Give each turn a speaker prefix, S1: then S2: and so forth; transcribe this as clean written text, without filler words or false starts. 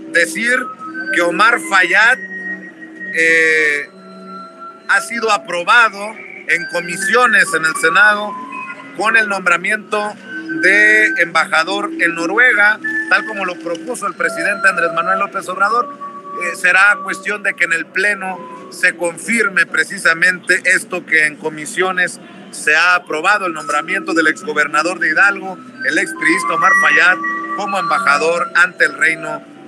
S1: decir que Omar Fayad ha sido aprobado en comisiones en el Senado con el nombramiento de embajador en Noruega, tal como lo propuso el presidente Andrés Manuel López Obrador. Será cuestión de que en el Pleno se confirme precisamente esto que en comisiones se ha aprobado, el nombramiento del exgobernador de Hidalgo, el expriista Omar Fayad, como embajador ante el Reino